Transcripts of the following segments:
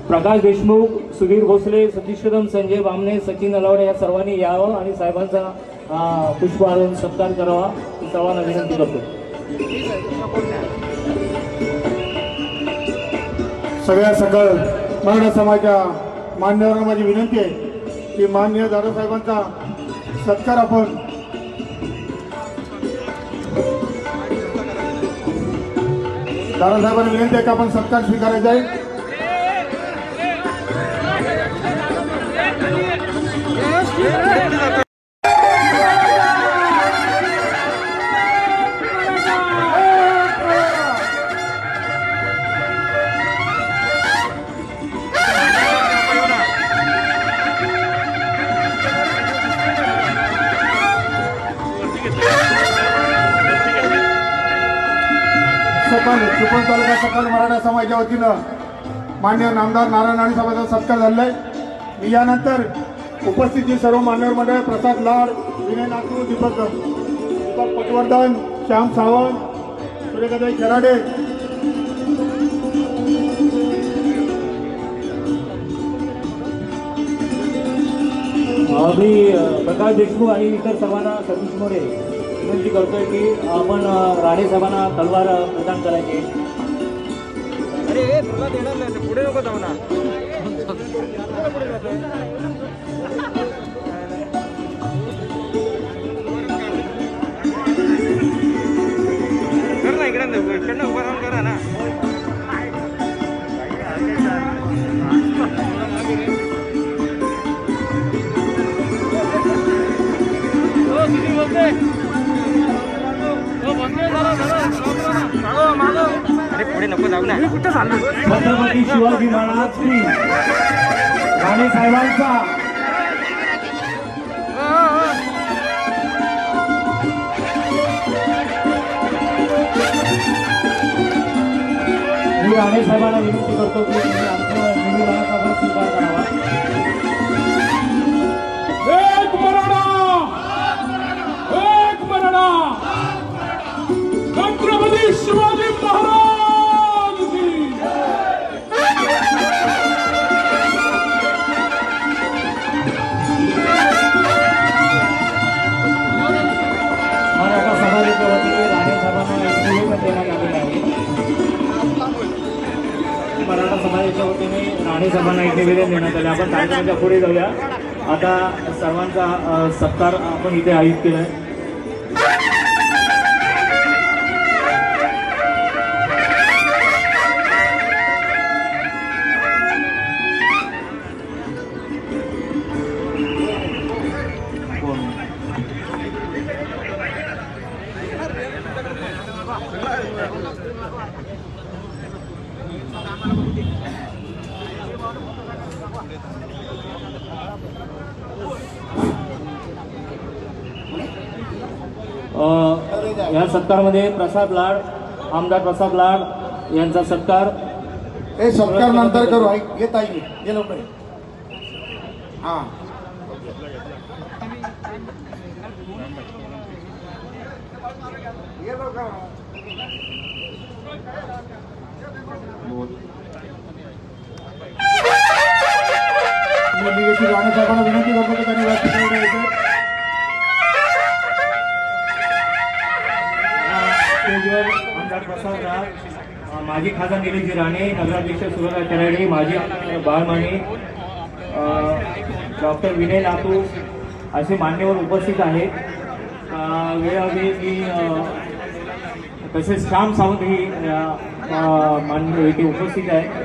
प्रकाश देशमुख, सुधीर भोसले, सतीश कदम, संजय बामणे, सचिन अलावडे या सर्वांनी यावं आणि साहेबांचा पुष्प आणून सत्कार करावा ही सर्वांना विनंती करतो। सगळ्या सकल मराठा समाजाच्या मान्यवरांना माझी विनंती आहे की माननीय दादासाहेबांचा सत्कार आपण दादासाहेबांना विनंती आहे की आपण सत्कार स्वीकारायचा आहे। चिपळूण तालुका सकल मराठा समाजाच्या वतीनं मान्य नामदार नारायण राणे साहेबांचा सत्कार झालेला आहे। मी यानंतर उपस्थित जी सर्व मान्यवर मंडळ प्रसाद लाड, विनय नातू, दीपक पटवर्धन, श्याम सावंत, सूर्यकांत खराडे, मी प्रकाश देशमुख आणि इतर सर्वांना सतीश मोरे विनंती करतोय की आपण राणे साहेबांना तलवार प्रदान करायची। अरे तुला देणार नाही, पुढे नको जाऊ ना। कर ना इकडे उभा राहून करा ना। अरे पुढे नको जाऊ ना। छत्रपती शिवाजी महाराज की राणे साहेबांचा मी राणे साहेबांना विनंती करतो की आमच्या निवेदनाचा स्वीकार करावा। एक मराठा छत्रपती शिवाजी महाराज की मराठा समाजाच्या वतीने राणे साहेबांना निवेदन देण्यात आलेलं आहे। मराठा समाजाच्या वतीने राणे साहेबांना एक निवेदन देण्यात आले। आपण कार्यक्रमाच्या पुढे जाऊया। आता सर्वांचा सत्कार आपण इथे आयोजित केला आहे। या सत्कारमध्ये प्रसाद लाड, आमदार प्रसाद लाड यांचा सत्कार हे सत्कार नंतर करू। येत आहे ये लवकर। हां ये लवकर। मी राणे साहेबांना विनंती करतो की त्यांनी व्यासपीठावर यायचं। स्टेजवर आमदार प्रसाद लाड, माजी खासदार निलेश राणे, नगराध्यक्ष सूर्यकांत खराडे, माजी बाळमाने, डॉक्टर विनय नातू असे मान्यवर उपस्थित आहेत। वेळ हवी की तसेच श्याम सावंत ही मान्य इथे उपस्थित आहे।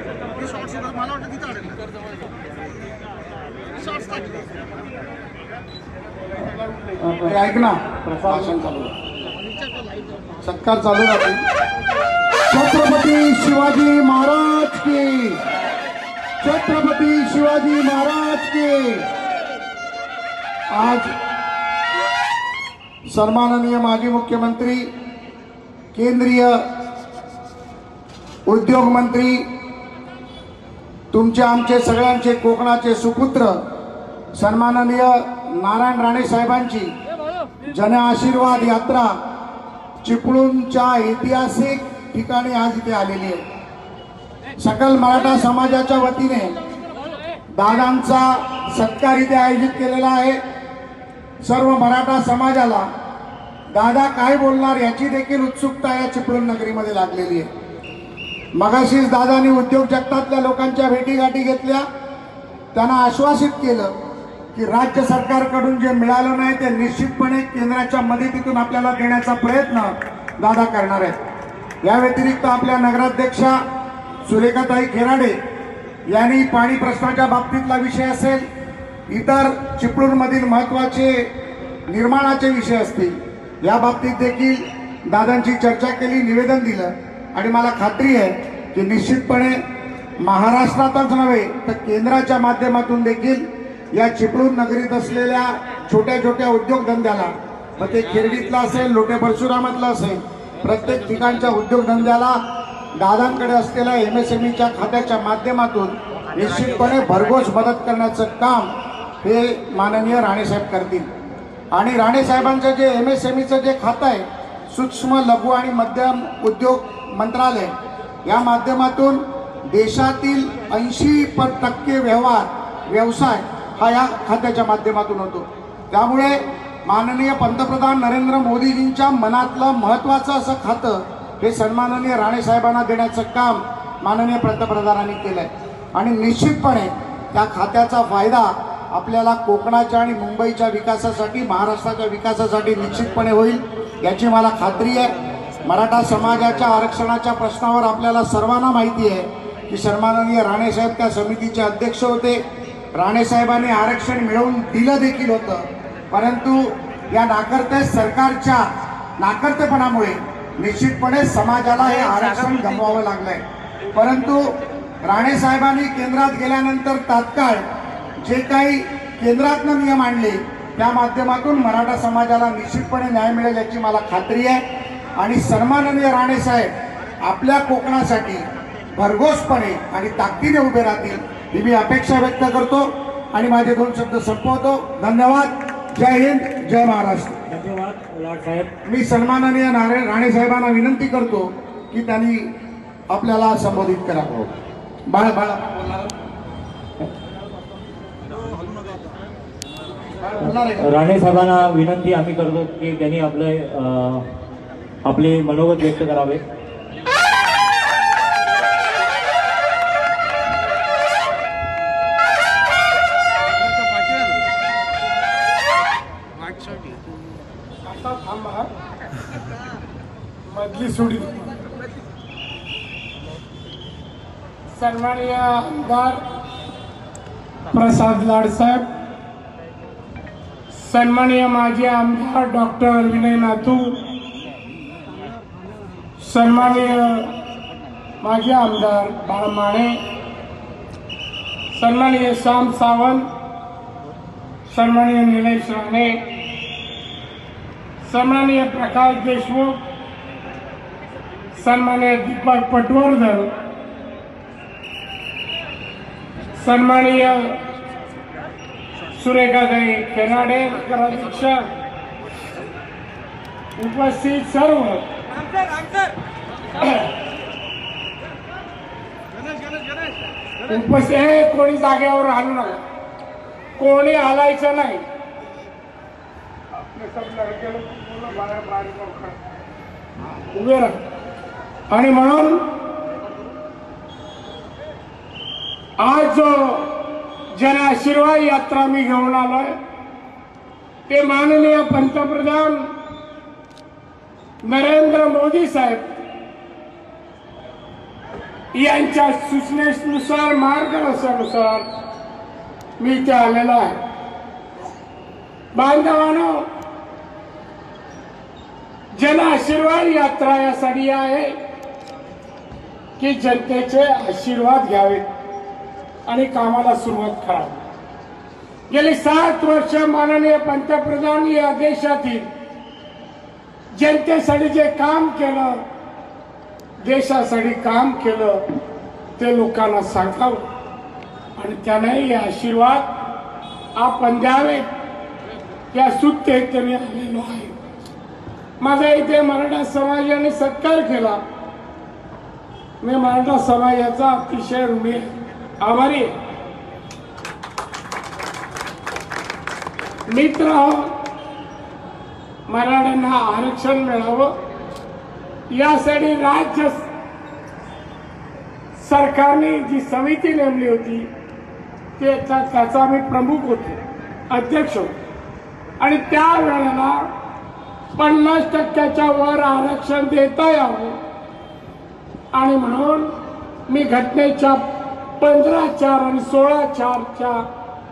ऐक ना, भाषण चालू सत्कार चालू राहतो। छत्रपती शिवाजी महाराज की, छत्रपती शिवाजी महाराज की। आज सन्माननीय माजी मुख्यमंत्री, केंद्रीय उद्योग मंत्री, तुमचे आमचे सगळ्यांचे कोकणाचे सुपुत्र सन्माननीय नारायण राणे साहेबांची जन आशीर्वाद यात्रा चिपळूणच्या ऐतिहासिक ठिकाणी आज इथे आलेली आहे। सकल मराठा समाजाच्या वतीने दादांचा सत्कार इथे आयोजित केलेला आहे। सर्व मराठा समाजाला दादा काय बोलणार याची देखील उत्सुकता या चिपळूण नगरीमध्ये लागलेली आहे। मगाशीच दादांनी उद्योग जगतातल्या लोकांच्या भेटीगाठी घेतल्या, त्यांना आश्वासित केलं की राज्य सरकारकडून जे मिळालं नाही ते निश्चितपणे केंद्राच्या मदतीतून आपल्याला देण्याचा प्रयत्न दादा करणार आहेत। या व्यतिरिक्त आपल्या नगराध्यक्षा सुरेखाताई खेराडे यांनी पाणी प्रश्नाच्या बाबतीतला विषय असेल, इतर चिपळूणमधील महत्त्वाचे निर्माणाचे विषय असतील, या बाबतीत देखील दादांची चर्चा केली, निवेदन दिलं आणि मला खात्री आहे की निश्चितपणे महाराष्ट्रातच नव्हे तर केंद्राच्या माध्यमातून देखील या चिपळूण नगरीत असलेल्या छोट्या छोट्या उद्योगधंद्याला, मग ते खिरडीतला असेल, लोटे परशुरामातला असेल, प्रत्येक ठिकाणच्या उद्योगधंद्याला दादांकडे असलेल्या MSMEच्या खात्याच्या माध्यमातून निश्चितपणे भरघोस मदत करण्याचं काम हे माननीय राणेसाहेब करतील। आणि राणेसाहेबांचं जे MSMEचं जे खातं आहे, सूक्ष्म लघु आणि मध्यम उद्योग मंत्रालय, या माध्यमातून देशातील 80% व्यवसाय हा या खात्याच्या माध्यमातून होतो। त्यामुळे माननीय पंतप्रधान नरेंद्र मोदीजींच्या मनातलं महत्त्वाचं असं खातं हे सन्माननीय राणेसाहेबांना देण्याचं काम माननीय पंतप्रधानांनी केलंय आणि निश्चितपणे त्या खात्याचा फायदा आपल्याला कोकणाच्या आणि मुंबईच्या विकासासाठी, महाराष्ट्राच्या विकासासाठी निश्चितपणे होईल याची मला खात्री आहे। मराठा समाजाच्या आरक्षणाच्या प्रश्नावर आपल्याला सर्वांना माहिती आहे की सन्माननीय राणेसाहेब त्या समितीचे अध्यक्ष होते। राणेसाहेबांनी आरक्षण मिळवून दिलं देखील होतं, परंतु या नाकर्ते सरकारच्या नाकर्तेपणामुळे निश्चितपणे समाजाला हे आरक्षण गमवावं लागलंय। परंतु राणेसाहेबांनी केंद्रात गेल्यानंतर तात्काळ जे काही केंद्रातनं नियम आणले त्या माध्यमातून मराठा समाजाला निश्चितपणे न्याय मिळेल याची मला खात्री आहे आणि सन्माननीय राणेसाहेब आपल्या कोकणासाठी भरघोसपणे आणि ताकदीने उभे राहतील ही मी अपेक्षा व्यक्त करतो आणि माझे 2 शब्द संपवतो। धन्यवाद। जय हिंद, जय महाराष्ट्र। धन्यवाद लॉर्ड साहेब। मी सन्माननीय राणेसाहेबांना विनंती करतो की त्यांनी आपल्याला संबोधित करावं। बाळा बाळा राणे साहेबांना विनंती आम्ही करतो की त्यांनी आपले मनोगत व्यक्त करावे। मधली सोडी सन्माननीय आमदार प्रसाद लाड साहेब, सन्माननीय माजी आमदार डॉक्टर विनय नातू, सन्माननीय माजी आमदार बाळ माने, सन्माननीय श्याम सावंत, सन्माननीय निलेश राणे, सन्माननीय प्रकाश देशमुख, सन्माननीय दीपक पटवर्धन, सन्माननीय सुरेखाताई खेराडे नगराध्यक्ष, उपस्थित सर्व उपस्थित कोणी जागेवर हलू नका, कोणी हलायचं नाही। उभे राहा। आणि म्हणून आज जो जन आशीर्वाद यात्रा मी घेऊन आलोय ते माननीय पंतप्रधान नरेंद्र मोदी साहेब यांच्या सूचनेनुसार, मार्गदर्शनानुसार मी इथे आलेलो आहे। बांधवांनो, जन आशीर्वाद यात्रा यासाठी आहे की जनतेचे आशीर्वाद घ्यावेत आणि कामाला सुरुवात करावी। गेली 7 वर्ष माननीय पंतप्रधान या देशातील जनतेसाठी जे काम केलं, देशासाठी काम केलं ते लोकांना सांगावं आणि त्यांनाही आशीर्वाद आपण द्यावेत या सूत्रेने आलेलो आहे। माझा इथे मराठा समाजाने सत्कार केला मी मराठा समाजाचा अतिशय ऋणी आभारी आहे. मित्र मराठ्यांना आरक्षण मिळावं यासाठी राज्य सरकारने जी समिती नेमली होती त्याचा मी प्रमुख होतो, अध्यक्ष होतो. आणि त्यावेळेला 50% वर आरक्षण देता यावं आणि म्हणून मी घटनेच्या 15(4) आणि 16(4)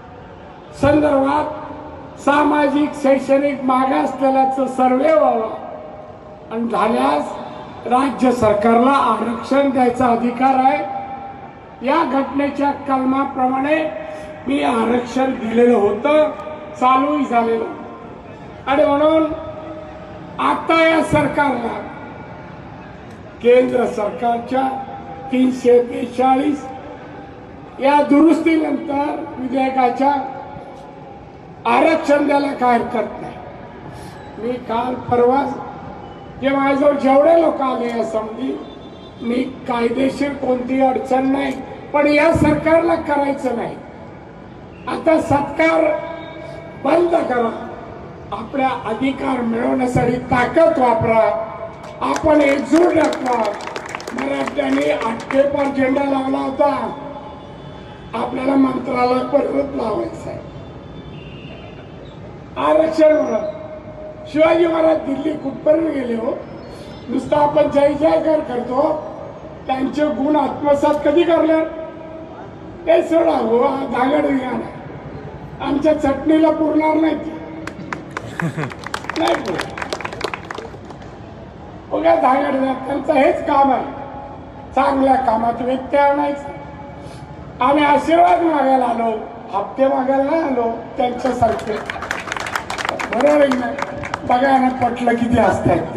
संदर्भात सामाजिक शैक्षणिक मागासलेल्याचं सर्वे व्हावं आणि झाल्यास राज्य सरकारला आरक्षण द्यायचा अधिकार आहे. या घटनेच्या कलमाप्रमाणे मी आरक्षण दिलेलं होतं, चालूही झालेलं. आणि म्हणून आता या सरकारला केंद्र सरकारच्या 342 या दुरुस्तीनंतर विधेयकाच्या आरक्षण द्यायला काय हरकत नाही. मी काल परवा जे माझ्याजवळ जेवढे लोक आले या समजी, मी कायदेशीर कोणती अडचण नाही, पण या सरकारला करायचं नाही. आता सत्कार बंद करा, आपल्या अधिकार मिळवण्यासाठी ताकद वापरा, आपण एकजूट दाखवा. मराठ्यांनी अटकेपर झेंडा लावला होता, आपल्याला मंत्रालय परत लावायचं आहे. आरक्षण म्हणत शिवाजी महाराज दिल्ली कुठपर्यंत गेले हो, नुसतं आपण जय जयकार करतो, त्यांचे गुण आत्मसात कधी करले ते सोडा हो. धागड विज्ञान आमच्या चटणीला पुरणार नाही उगा धागड त्यांचं हेच काम आहे, चांगल्या कामात व्यत्यय आणायचं. आम्ही आशीर्वाद मागायला आलो, हप्ते मागायला नाही आलो त्यांच्यासारखे. बरोबर नाही, बघायला पटलं किती असतात.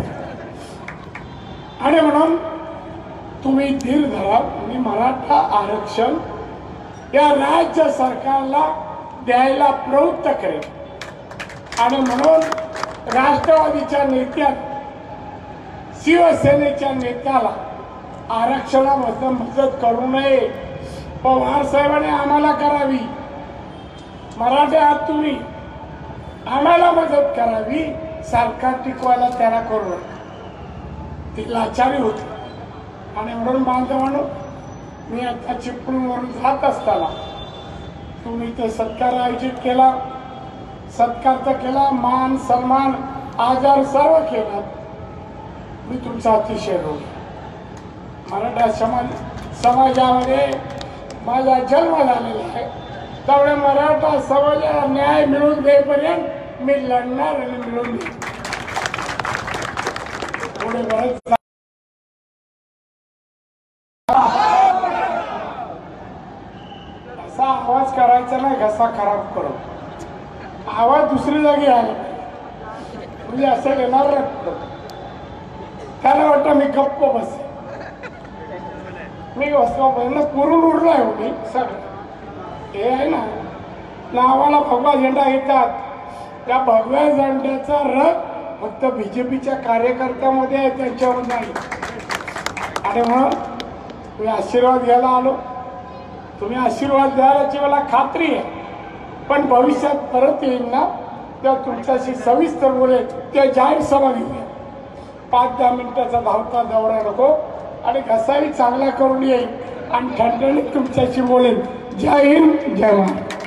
आणि म्हणून तुम्ही धीर धरा. मी मराठा आरक्षण या राज्य सरकारला द्यायला प्रवृत्त करेन. आणि म्हणून राष्ट्रवादीच्या नेत्यात शिवसेनेच्या नेत्याला आरक्षणामध्ये मदत करू नये. पवार साहेबांनी आम्हाला करावी, मराठे आहात तुम्ही, आम्हाला मदत करावी. सरकार टिकवायला त्याला करू नका, ती लाचारी होती. आणि म्हणून बांधवांनो, मी आता चिपळूणवरून जात असताना तुम्ही ते सत्कार आयोजित केला, सत्कार तर केला, मान सन्मान आदर सर्व केला. मी तुमचा अतिशय ऋणी. मराठा समाजामध्ये माझा जन्म झालेला आहे, त्यामुळे मराठा समाजाला न्याय मिळवून देईपर्यंत मी लढणार आणि मिळवून देईन. पुढे बरंच असा आवाज करायचा नाही, घसा खराब करू. आवाज दुसरी जागी आला म्हणजे असं येणार नाही. त्याला वाटतं मी गप्प बस, मी बसलो पुरून उरलाय हो मी सगळं. हे आहे ना, नावाला भगवा झेंडा घेतात, त्या भगव्या झेंड्याचा रग फक्त बीजेपीच्या कार्यकर्त्यामध्ये आहे, त्यांच्यावर नाही. आणि म्हणून मी आशीर्वाद घ्यायला आलो. तुम्ही आशीर्वाद द्यायची मला खात्री आहे, पण भविष्यात परत येईल ना तेव्हा तुमच्याशी सविस्तर बोलेल. त्या जाहीर सभा घेऊया, 5-10 मिनिटाचा धावता दौरा नको, आणि घसाही चांगला करून येईल आणि ठणठणीत तुमच्याशी बोलेल. जय हिंद, जय महाराष्ट्र.